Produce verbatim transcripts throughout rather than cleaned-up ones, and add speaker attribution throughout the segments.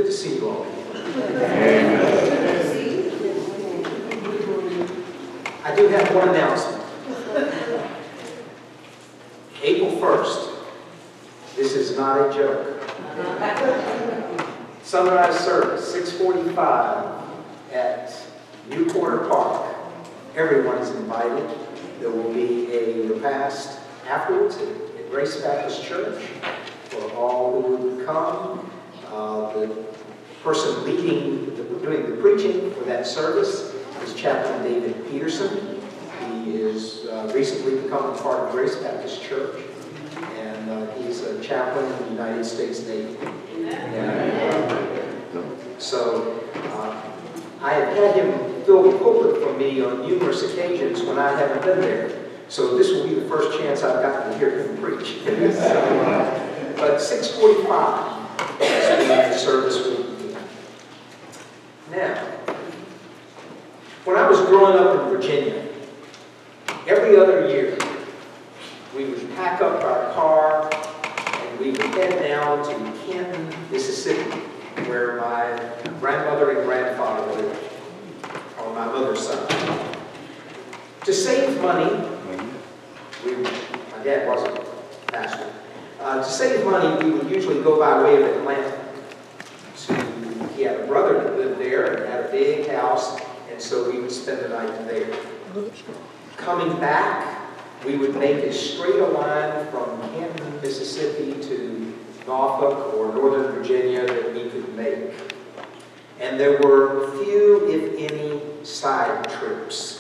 Speaker 1: Good to see you all. I do have one announcement. April first. This is not a joke. Sunrise service, six forty-five at New Quarter Park. Everyone is invited. There will be a repast afterwards at, at Grace Baptist Church for all who would come. Uh, the person leading, the, doing the preaching for that service is Chaplain David Peterson. He is uh, recently become a part of Grace Baptist Church, and uh, he's a chaplain in the United States Navy. And, uh, so uh, I have had him fill the pulpit for me on numerous occasions when I haven't been there. So this will be the first chance I've gotten to hear him preach. So, uh, but six forty-five is when the service will be. Now, when I was growing up in Virginia, every other year, we would pack up our car and we would head down to Canton, Mississippi, where my grandmother and grandfather lived, on my mother's side. To save money, we, my dad wasn't a pastor. Uh, to save money, we would usually go by way of Atlanta. To, he had a brother that lived there and had a big house, and so we would spend the night there. Coming back, we would make as straight a line from Canton, Mississippi to Norfolk or Northern Virginia that we could make. And there were few, if any, side trips.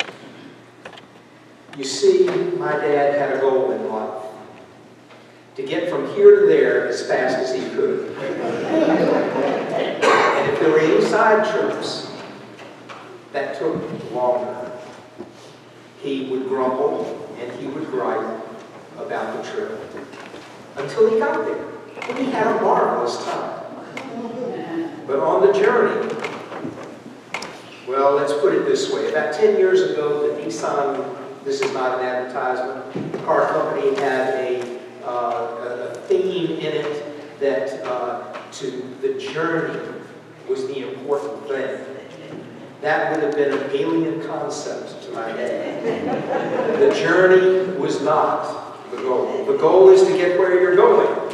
Speaker 1: You see, my dad had a goal in life: to get from here to there as fast as he could. And if there were any side trips that took longer, he would grumble and he would gripe about the trip until he got there. And he had a marvelous time. But on the journey, well, let's put it this way. About ten years ago, the Nissan, this is not an advertisement, the car company had a, uh, a theme in it that uh, to the journey was the important thing. That would have been an alien concept to my head. The journey was not the goal. The goal is to get where you're going.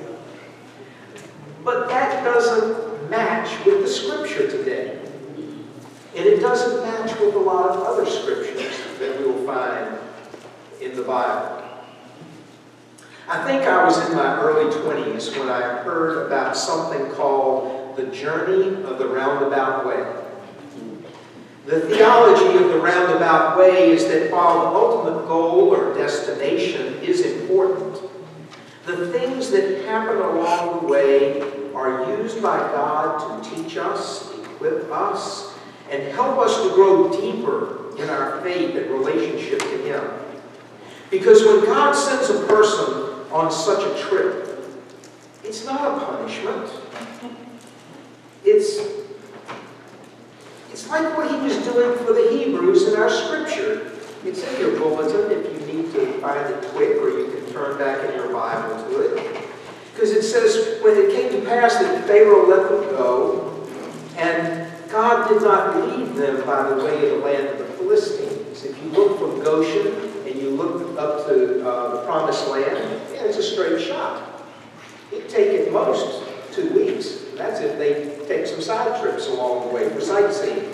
Speaker 1: But that doesn't match with the scripture today. And it doesn't match with a lot of other scriptures that we will find in the Bible. I think I was in my early twenties when I heard about something called the journey of the roundabout way. The theology of the roundabout way is that while the ultimate goal or destination is important, the things that happen along the way are used by God to teach us, equip us, and help us to grow deeper in our faith and relationship to Him. Because when God sends a person on such a trip, it's not a punishment. It's, it's like what He was doing for the Hebrews in our scripture. It's in your bulletin if you need to find it quick, or you can turn back in your Bible to it. Because it says, when it came to pass that Pharaoh let them go, and God did not lead them by the way of the land of the Philistines. If you look from Goshen and you look up to uh, the Promised Land, yeah, it's a straight shot. It'd take at most two weeks. That's if they take some side trips along the way for sightseeing.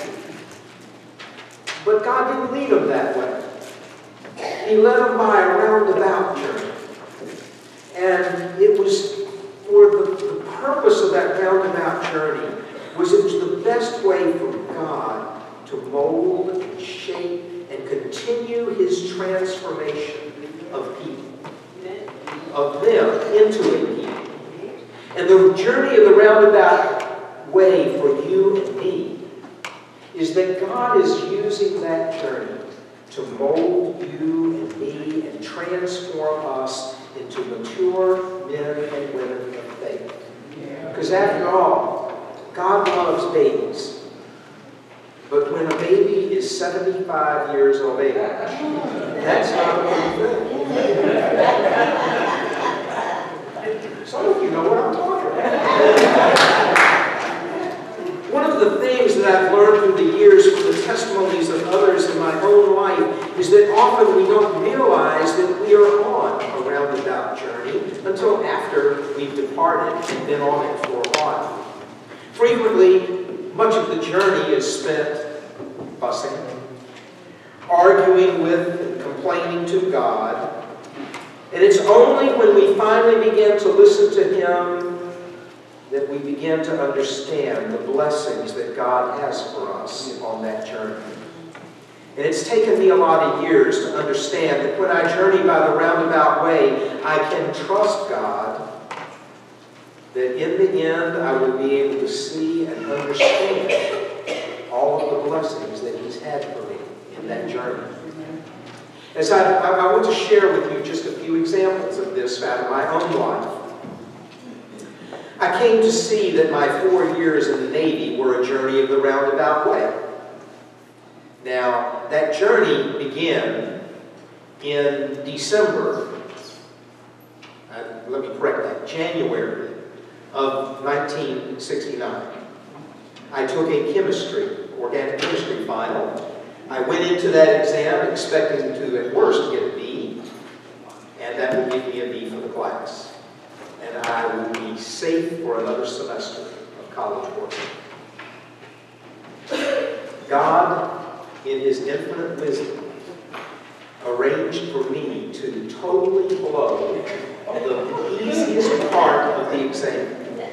Speaker 1: But God didn't lead them that way. He led them by a roundabout journey. And it was for the, the purpose of that roundabout journey was it was the best way for God to mold and shape and continue His transformation of people, of them into a people. And the journey of the roundabout way for you and me is that God is using that journey to mold you and me and transform us into mature men and women of faith. Because after all, God loves babies. But when a baby is seventy-five years of age, that's not a good thing. Some of you know what I'm talking about. until after we've departed and been on it for a while. Frequently, much of the journey is spent fussing, arguing with and complaining to God. And it's only when we finally begin to listen to Him that we begin to understand the blessings that God has for us on that journey. And it's taken me a lot of years to understand that when I journey by the roundabout way, I can trust God that in the end I will be able to see and understand all of the blessings that He's had for me in that journey. As I, I, I want to share with you just a few examples of this out of my own life. I came to see that my four years in the Navy were a journey of the roundabout way. Now, that journey began in December, uh, let me correct that, January of nineteen sixty-nine. I took a chemistry, organic chemistry final. I went into that exam expecting to, at worst, get a B, and that would give me a B for the class. And I would be safe for another semester of college work. God, in His infinite wisdom, arranged for me to totally blow the easiest part of the exam.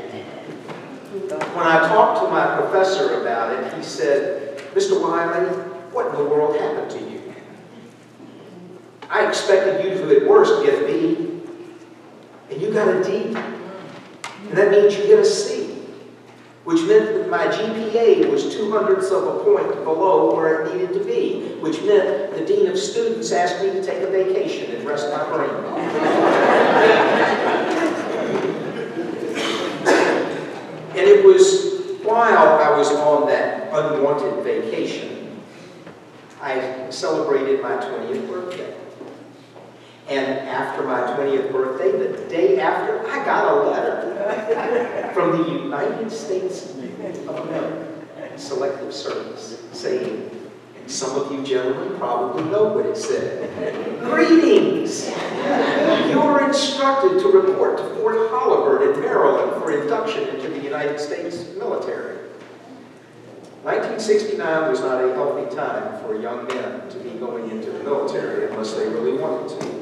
Speaker 1: When I talked to my professor about it, he said, "Mister Wiley, what in the world happened to you? I expected you to, at worst, get a B, and you got a D. And that means you get a C, which meant that my G P A was two hundredths of a point below where it needed to be, which meant the Dean of Students asked me to take a vacation and rest my brain." And it was while I was on that unwanted vacation, I celebrated my twentieth birthday. And after my twentieth birthday, the day after, I got a letter from the United States of America Selective Service saying, and some of you gentlemen probably know what it said, "Greetings! You are instructed to report to Fort Holabird in Maryland for induction into the United States military." nineteen sixty-nine was not a healthy time for young men to be going into the military unless they really wanted to.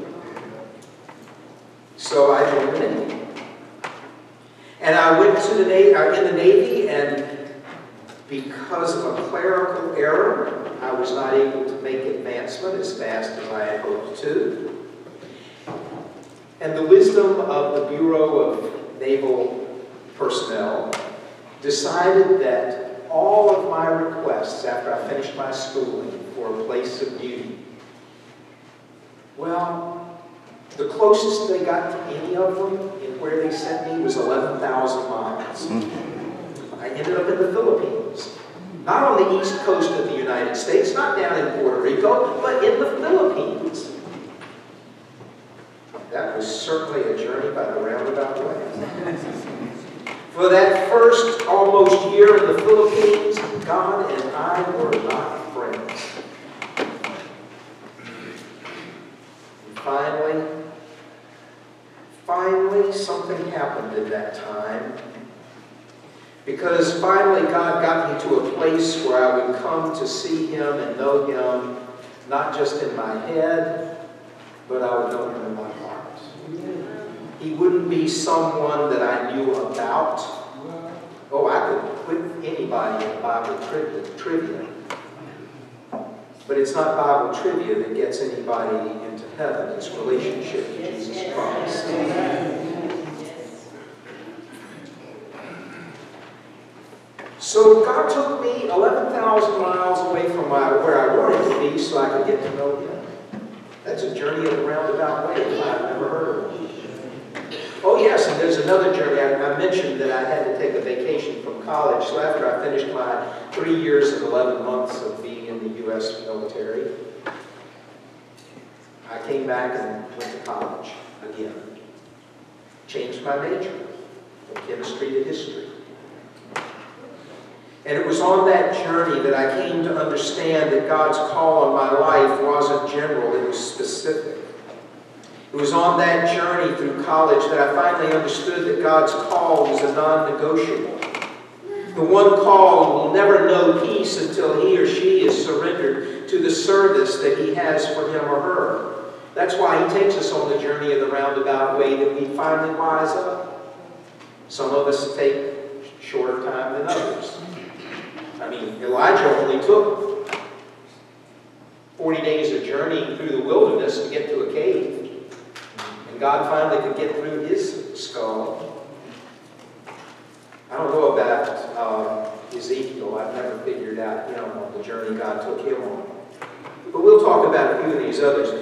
Speaker 1: So I joined the Navy. And I went to the Navy, uh, in the Navy, and because of a clerical error, I was not able to make advancement as fast as I had hoped to. And the wisdom of the Bureau of Naval Personnel decided that all of my requests after I finished my schooling for a place of duty, well, the closest they got to any of them in where they sent me was eleven thousand miles. I ended up in the Philippines. Not on the east coast of the United States, not down in Puerto Rico, but in the Philippines. That was certainly a journey by the roundabout way. For that first almost year in the Philippines, God and I were not friends. And finally, finally something happened in that time. Because finally God got me to a place where I would come to see Him and know Him, not just in my head, but I would know Him in my heart. He wouldn't be someone that I knew about. Oh, I could put anybody in Bible trivia. But it's not Bible trivia that gets anybody into heaven. It's relationship with Jesus Christ. So God took me eleven thousand miles away from my, where I wanted to be so I could get to know Him. That's a journey of a roundabout way that I've never heard of. Oh yes, and there's another journey. I, I mentioned that I had to take a vacation from college. So after I finished my three years and eleven months of being in the U S military, I came back and went to college again. Changed my major from chemistry to history. And it was on that journey that I came to understand that God's call on my life wasn't general, it was specific. It It was on that journey through college that I finally understood that God's call was a non-negotiable. The one called will never know peace until he or she is surrendered to the service that he has for him or her. That's why he takes us on the journey of the roundabout way, that we finally wise up. Some of us take shorter time than others. I mean, Elijah only took forty days of journeying through the wilderness to get to a cave. And God finally could get through his skull. I don't know about uh, Ezekiel. I've never figured out him on the journey God took him on. But we'll talk about a few of these others.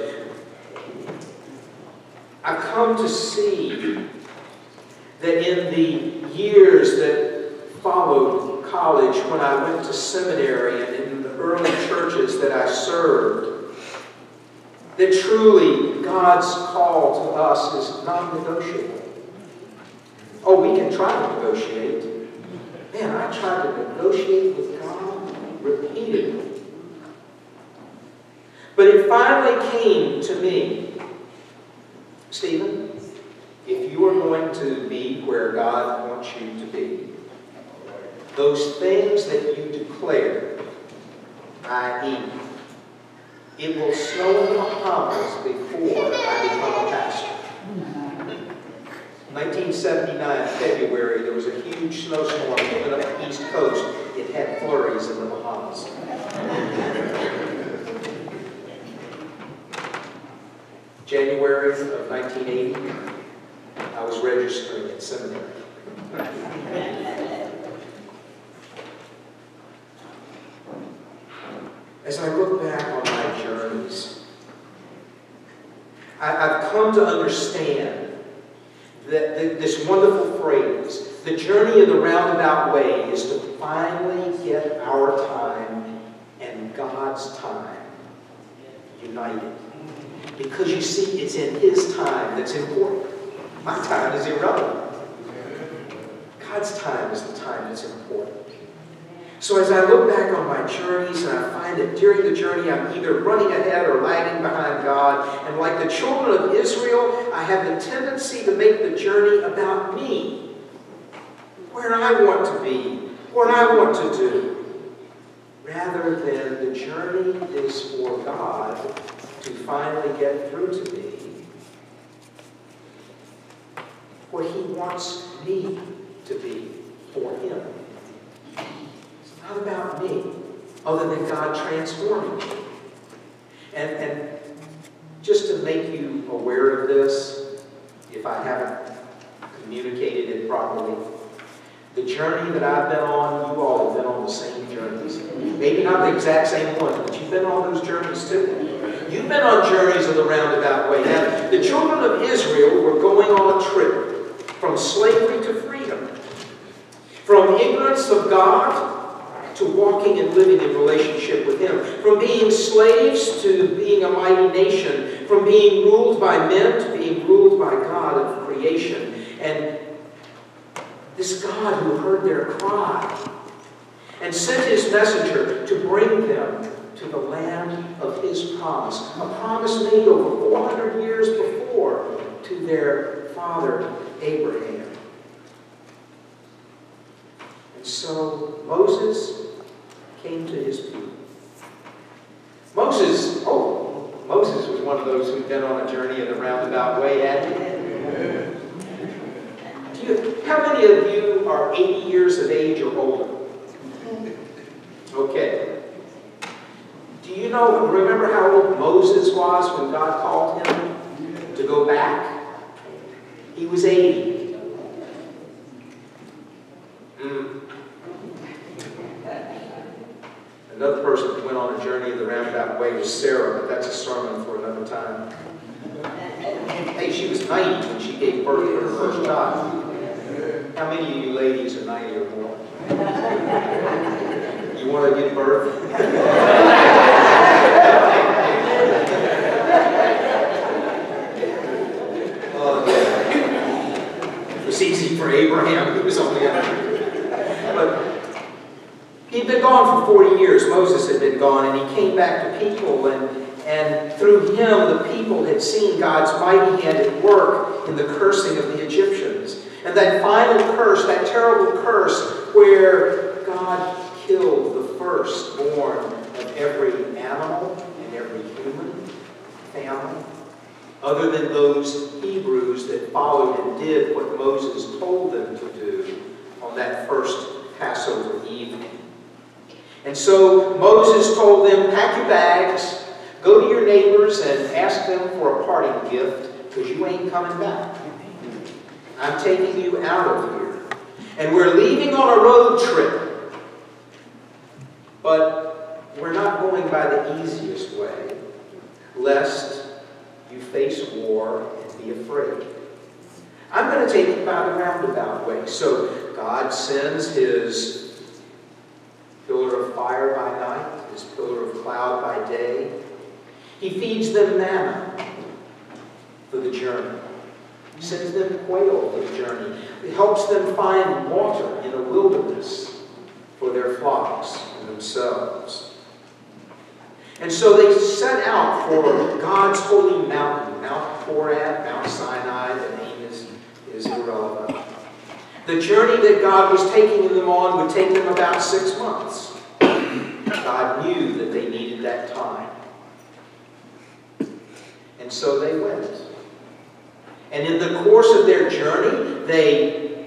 Speaker 1: I've come to see that in the years that followed college, when I went to seminary and in the early churches that I served, that truly God's call to us is non-negotiable. Oh, we can try to negotiate. Man, I tried to negotiate with God repeatedly. But it finally came to me, Stephen, if you are going to be where God wants you to be, those things that you declare, that is, it will snow in the Bahamas before I become a pastor. nineteen seventy-nine, February, there was a huge snowstorm coming up the East Coast. It had flurries in the Bahamas. January of nineteen eighty, I was registering at seminary. As I look back on my journeys, I, I've come to understand that, that this wonderful phrase, the journey of the roundabout way, is to finally get our time and God's time united. Because you see, it's in His time that's important. My time is irrelevant. God's time is the time that's important. So as I look back on my journeys, and I find that during the journey I'm either running ahead or lagging behind God, and like the children of Israel, I have the tendency to make the journey about me, where I want to be, what I want to do, rather than the journey is for God to finally get through to me what He wants me to be for Him. It's not about me, other than God transforming me. And, and just to make you aware of this, if I haven't communicated it properly, the journey that I've been on, you all have been on the same journeys. Maybe not the exact same one, but you've been on those journeys too. You've been on journeys of the roundabout way. Now, the children of Israel were going on a trip from slavery to freedom, from ignorance of God to walking and living in relationship with Him, from being slaves to being a mighty nation, from being ruled by men to being ruled by God of creation. And this God who heard their cry and sent His messenger to bring them to the land of His promise, a promise made over four hundred years before to their father Abraham. And so Moses came to his people. Moses, oh, Moses was one of those who'd been on a journey in the roundabout way, hadn't he? Do you, how many of you are eighty years of age or older? Okay. Do you know, remember how old Moses was when God called him to go back? He was eighty. Mm. Another person who went on a journey of the roundabout way was Sarah, but that's a sermon for another time. Hey, she was ninety when she gave birth to her first child. How many of you ladies are ninety or more? You want to give birth? Oh, yeah. It was easy for Abraham. He was only a hundred. But he'd been gone for forty years. Moses had been gone, and he came back to people, and, And through him, the people had seen God's mighty hand at work in the cursing of the Egyptians. And that final curse, that terrible curse, where God killed the firstborn of every animal and every human family, other than those Hebrews that followed and did what Moses told them to do on that first Passover evening. And so Moses told them, pack your bags, go to your neighbors and ask them for a parting gift, because you ain't coming back. I'm taking you out of here. And we're leaving on a road trip. But we're not going by the easiest way, lest you face war and be afraid. I'm going to take you by the roundabout way. So God sends his pillar of fire by night, his pillar of cloud by day. He feeds them manna for the journey. He sends them quail for the journey. He helps them find water in a wilderness for their flocks and themselves. And so they set out for God's holy mountain, Mount Horeb, Mount Sinai. The name is, is irrelevant. The journey that God was taking them on would take them about six months. God knew that they needed that time. And so they went. And in the course of their journey, they,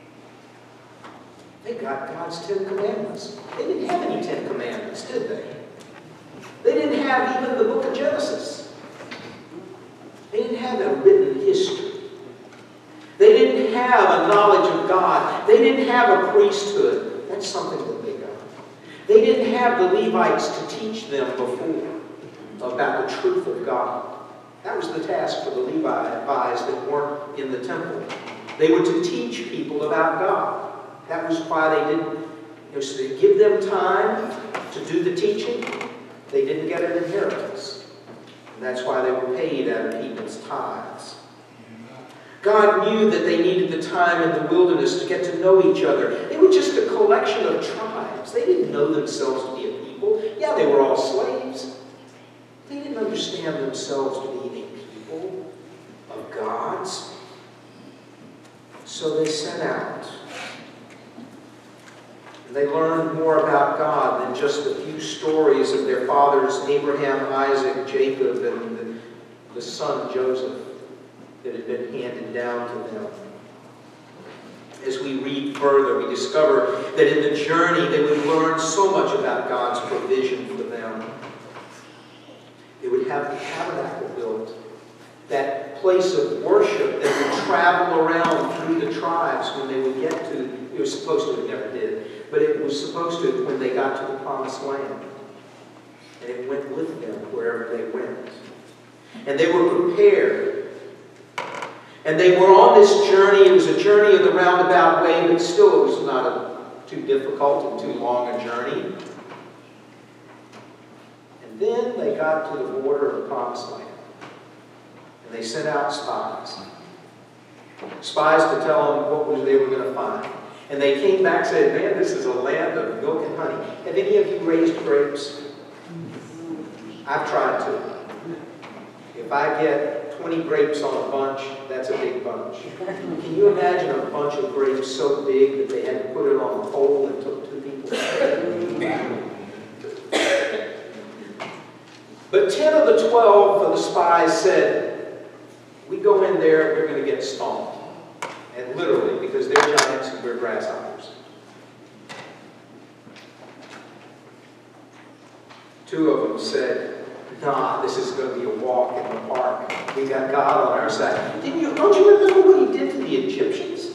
Speaker 1: they got God's Ten Commandments. They didn't have any Ten Commandments, did they? They didn't have even the book of Genesis. They didn't have a written history. They didn't have a knowledge of God. They didn't have a priesthood. That's something that they got. They didn't have the Levites to teach them before about the truth of God. That was the task for the Levites that weren't in the temple. They were to teach people about God. That was why they didn't, you know, so they give them time to do the teaching. They didn't get an inheritance. And that's why they were paid out of people's tithes. God knew that they needed the time in the wilderness to get to know each other. They were just a collection of tribes. They didn't know themselves to be a people. Yeah, they were all slaves. They didn't understand themselves to be a people of God's. So they set out. And they learned more about God than just a few stories of their fathers, Abraham, Isaac, Jacob, and the, the son Joseph that had been handed down to them. As we read further, we discover that in the journey they would learn so much about God's provision for them. They would have the tabernacle built, that place of worship that would travel around through the tribes when they would get to, it was supposed to, it never did, but it was supposed to when they got to the promised land. And it went with them wherever they went. And they were prepared. And they were on this journey. It was a journey in the roundabout way, but still it was not a, too difficult and too long a journey. And then they got to the border of the promised land. And they sent out spies. Spies to tell them what was they were going to find. And they came back and said, man, this is a land of milk and honey. Have any of you raised grapes? I've tried to. If I get twenty grapes on a bunch, that's a big bunch. Can you imagine a bunch of grapes so big that they had to put it on a pole and took two people? But ten of the twelve of the spies said, we go in there, we're going to get stomped. And literally, because they're giants and we're grasshoppers. Two of them said, nah, this is going to be a walk in the park. We got God on our side. Didn't you, don't you remember what he did to the Egyptians?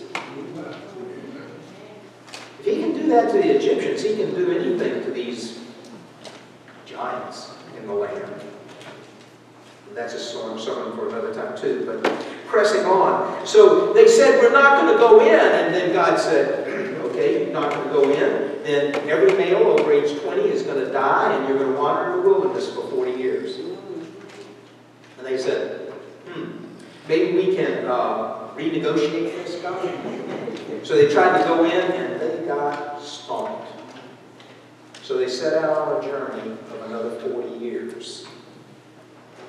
Speaker 1: If he can do that to the Egyptians, he can do anything to these giants in the land. And that's a sermon for another time too, but pressing on. So they said, we're not going to go in. And then God said, okay, you're not going to go in. Then every male over age twenty is going to die, and you're going to wander in the wilderness for forty years. And they said, hmm, maybe we can uh, renegotiate this, God. So they tried to go in, and they got stomped. So they set out on a journey of another forty years.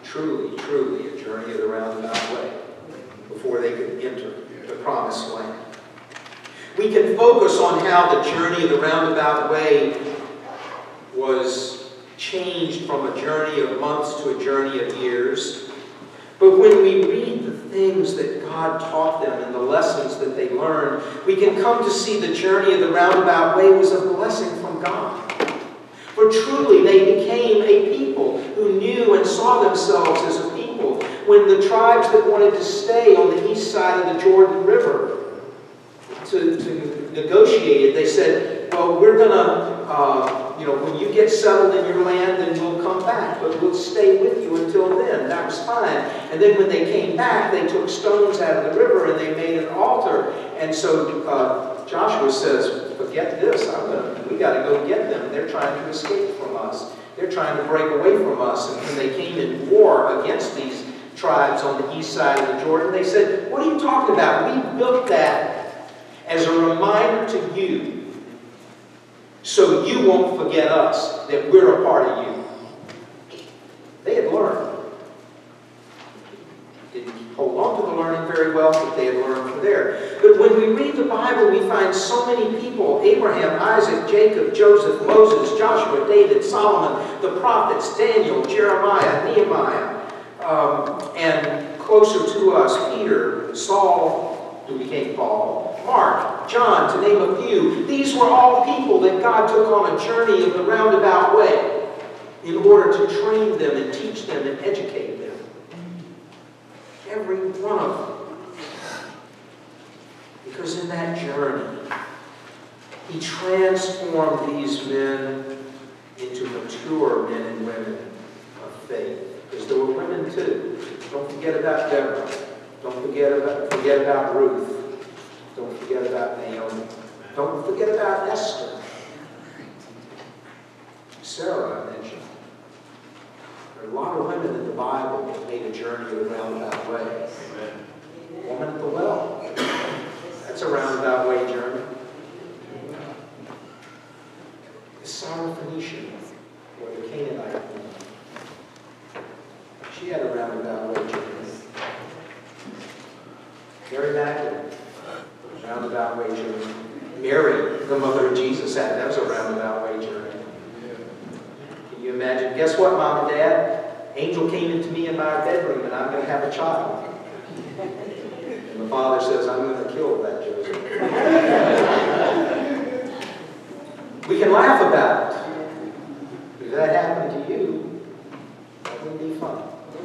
Speaker 1: truly, truly a journey of the roundabout way before they could enter the promised land. We can focus on how the journey of the roundabout way was changed from a journey of months to a journey of years. But when we read the things that God taught them and the lessons that they learned, we can come to see the journey of the roundabout way was a blessing from God. For truly they became a people who knew and saw themselves as a people. When the tribes that wanted to stay on the east side of the Jordan River to, to negotiate it, they said, well, we're going to, uh, you know, when you get settled in your land, then we'll come back, but we'll stay with you until then. That was fine. And then when they came back, they took stones out of the river and they made an altar. And so uh, Joshua says, forget this. I'm gonna, we got to go get them. They're trying to escape from us. They're trying to break away from us. And when they came in war against these tribes on the east side of the Jordan, they said, what are you talking about? We built that as a reminder to you, so you won't forget us, that we're a part of you. They had learned. Didn't hold on to the learning very well, but they had learned from there. But when we read the Bible, we find so many people: Abraham, Isaac, Jacob, Joseph, Moses, Joshua, David, Solomon, the prophets, Daniel, Jeremiah, Nehemiah, um, and closer to us, Peter, Saul, who became Paul, Mark, John, to name a few. These were all people that God took on a journey of the roundabout way in order to train them and teach them and educate them. Every one of them. Because in that journey, He transformed these men into mature men and women of faith. Because there were women too. Don't forget about Deborah. Don't forget about, forget about Ruth. Don't forget about Naomi. Don't forget about Esther. Sarah, I mentioned. There are a lot of women in the Bible that made a journey of the roundabout way. Amen. Woman at the well. That's a roundabout way journey. The Syrophoenician, or the Canaanite woman, she had a roundabout way journey. Mary Magdalene, roundabout way journey. Mary, the mother of Jesus, had that was a roundabout way journey. Can you imagine? Guess what, Mom and Dad? Angel came into me in my bedroom and I'm going to have a child. And the father says, I'm going to kill that Joseph. We can laugh about it. If that happened to you, that wouldn't be fun.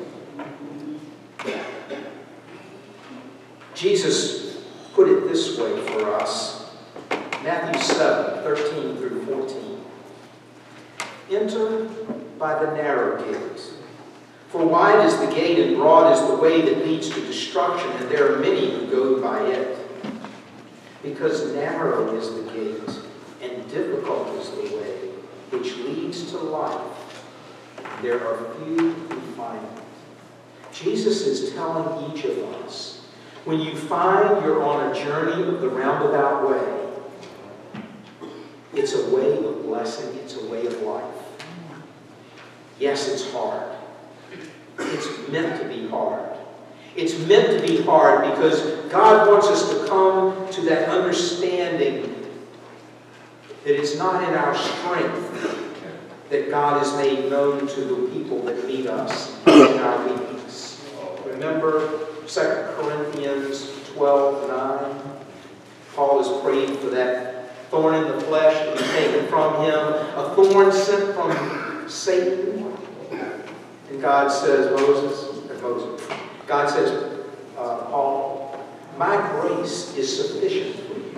Speaker 1: Jesus put it this way for us. Matthew seven, thirteen through fourteen. Enter by the narrow gate. For wide is the gate and broad is the way that leads to destruction, and there are many who go by it. Because narrow is the gate, and difficult is the way which leads to life. There are few who find it. Jesus is telling each of us, when you find you're on a journey of the roundabout way, it's a way of blessing, it's a way of life. Yes, it's hard. It's meant to be hard. It's meant to be hard because God wants us to come to that understanding that it's not in our strength that God has made known to the people that meet us in our weakness. Remember Second Corinthians twelve nine? Paul is praying for that thorn in the flesh to be taken from him, a thorn sent from Satan. And God says, Moses, and Moses, God says, uh, Paul, my grace is sufficient for you.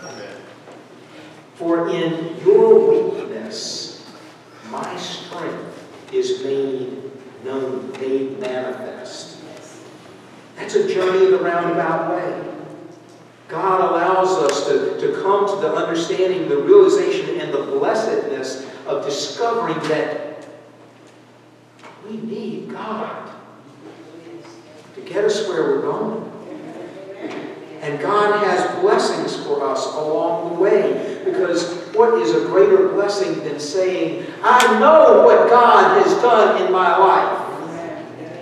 Speaker 1: For in your weakness, my strength is made known, made manifest. That's a journey of the roundabout way. God allows us to, to come to the understanding, the realization, and the blessedness of discovering that we need God to get us where we're going. And God has blessings for us along the way. Because what is a greater blessing than saying, I know what God has done in my life.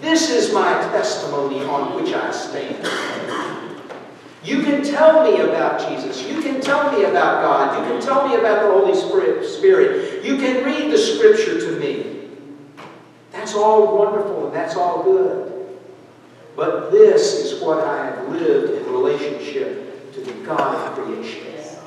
Speaker 1: This is my testimony on which I stand. You can tell me about Jesus. You can tell me about God. You can tell me about the Holy Spirit. You can read the Scripture to me. That's all wonderful and that's all good. But this is what I have lived in relationship to the God of creation.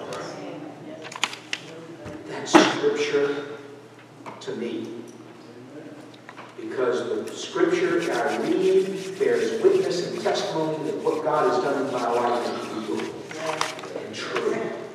Speaker 1: That's Scripture to me. Because the Scripture I read bears witness and testimony that what God has done in my life is true and true.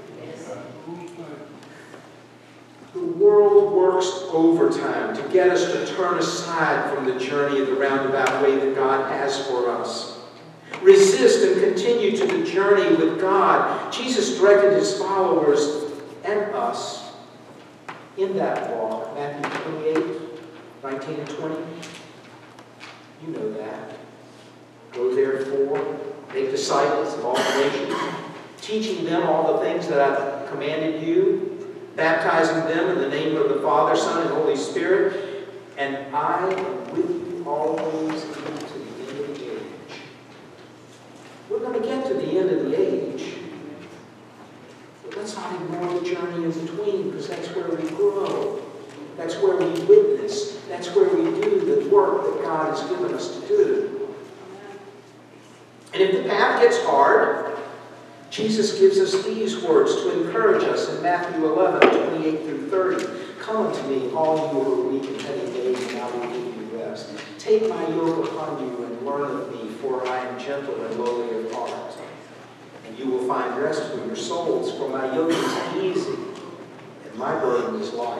Speaker 1: The world works overtime to get us to turn aside from the journey of the roundabout way that God has for us. Resist and continue to the journey with God. Jesus directed his followers and us in that walk. Matthew twenty-eight. nineteen and twenty. You know that. Go therefore, make disciples of all nations, teaching them all the things that I've commanded you, baptizing them in the name of the Father, Son, and Holy Spirit, and I am with you always even to the end of the age. We're going to get to the end of the age. But let's not ignore the journey in between, because that's where we grow. That's where we witness. That's where we do the work that God has given us to do. And if the path gets hard, Jesus gives us these words to encourage us in Matthew eleven, twenty-eight through thirty. Come unto me, all you who are weak and heavy laden, and I will give you rest. Take my yoke upon you and learn of me, for I am gentle and lowly of heart. And you will find rest for your souls, for my yoke is easy and my burden is light.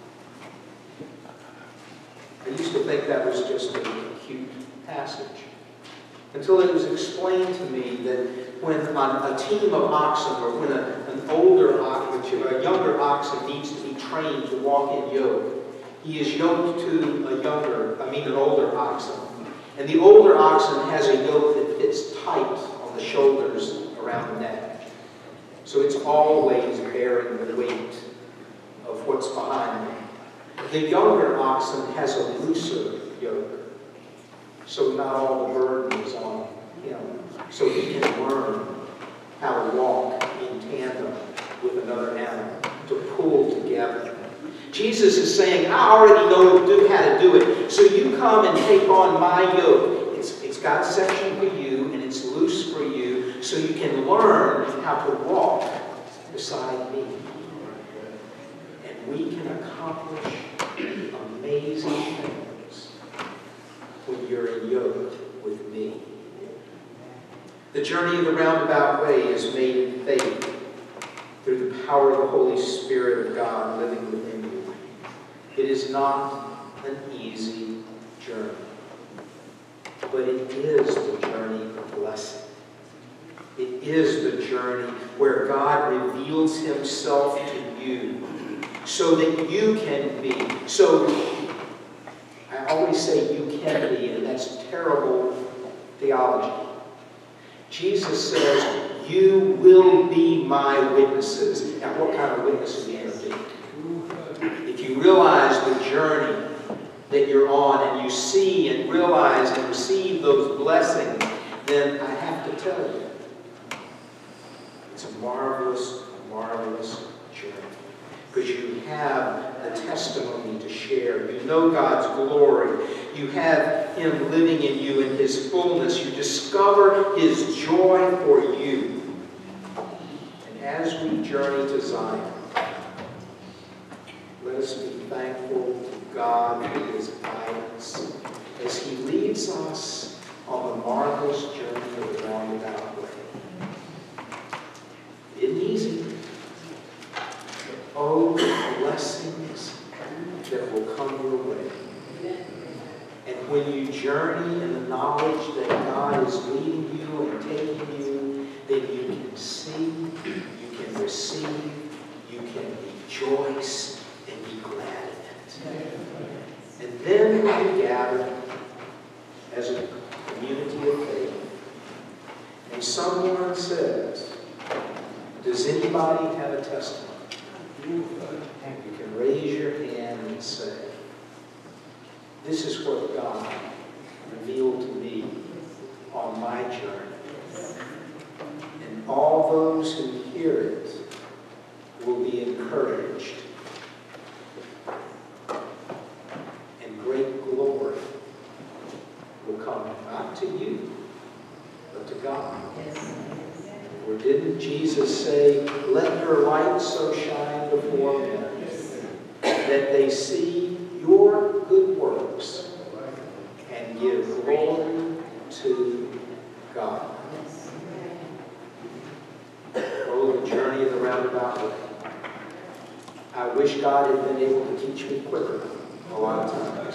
Speaker 1: I used to think that was just a cute passage, until it was explained to me that when on a team of oxen, or when a, an older oxen, a younger oxen needs to be trained to walk in yoke, he is yoked to a younger, I mean an older oxen. And the older oxen has a yoke that fits tight on the shoulders around the neck. So it's always bearing the weight of what's behind them. The younger oxen has a looser yoke, so not all the burden is on him. So he can learn how to walk in tandem with another animal, to pull together. Jesus is saying, I already know how to do it, so you come and take on my yoke. It's, it's got a section for you, and it's loose for you, so you can learn how to walk beside me. And we can accomplish amazing things when you're in yoke with me. The journey of the roundabout way is made in faith through the power of the Holy Spirit of God living within you. It is not an easy journey, but it is the journey of blessing. It is the journey where God reveals himself to you, so that you can be. So, I always say you can be, and that's terrible theology. Jesus says, you will be my witnesses. Now, what kind of witness are you going to be? If you realize the journey that you're on, and you see and realize and receive those blessings, then I have to tell you, it's a marvelous, marvelous journey. Because you have a testimony to share. You know God's glory. You have him living in you in his fullness. You discover his joy for you. And as we journey to Zion, let us be thankful to God for his guidance as he leads us on the marvelous journey of the roundabout way. It isn't easy. Oh, the blessings that will come your way. And when you journey in the knowledge that God is leading you and taking you, then you can see, you can receive, you can rejoice, and be glad in it. And then we gather as a community of faith, and someone says, does anybody have a testimony? You can raise your hand and say, this is what God revealed to me on my journey. And all those who hear it will be encouraged. And great glory will come not to you, but to God. Or didn't Jesus say, let your light so shine before men that they see your good works and give glory to God. Oh, the journey of the roundabout way. I wish God had been able to teach me quicker a lot of times.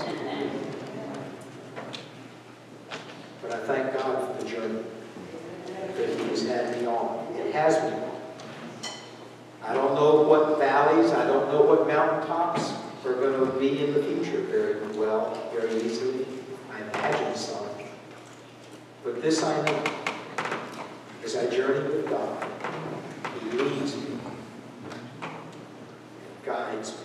Speaker 1: But I thank God for the journey that He has had me on. It has me on. I don't know what valleys, I don't know what mountaintops are going to be in the future very well, very easily. I imagine some. But this I know. As I journey with God, He leads me, and guides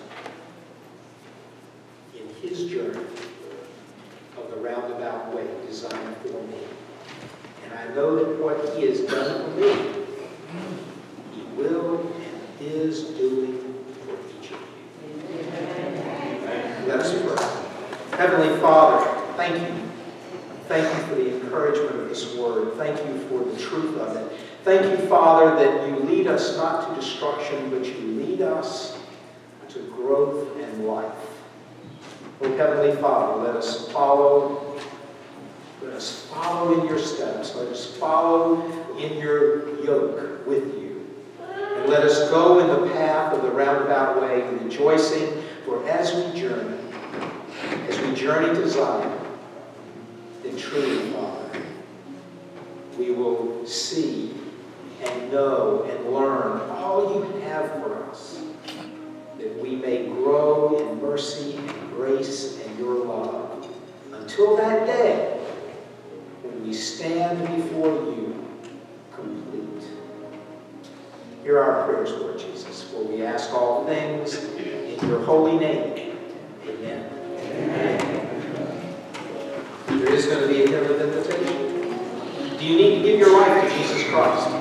Speaker 1: me in His journey of the roundabout way designed for me. And I know that what He has done for me, He will and is doing for each of you. Let us pray. Heavenly Father, thank you. Thank you for the encouragement of this word. Thank you for the truth of it. Thank you, Father, that you lead us not to destruction, but you lead us to growth and life. Oh, Heavenly Father, let us follow. Let us follow in your steps. Let us follow in your yoke with you. And let us go in the path of the roundabout way, rejoicing, for as we journey, as we journey to Zion, then truly, Father, we will see and know and learn all you have for us, that we may grow in mercy and grace and your love until that day when we stand before you complete. Hear our prayers, Lord Jesus, for we ask all things in your holy name. Amen. Amen. There is going to be a hymn of invitation. Do you need to give your life to Jesus Christ?